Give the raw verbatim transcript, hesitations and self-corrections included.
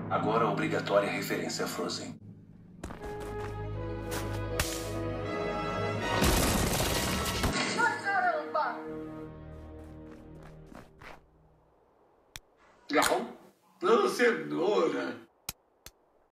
Agora a obrigatória referência a Frozen. Não, não, cenoura.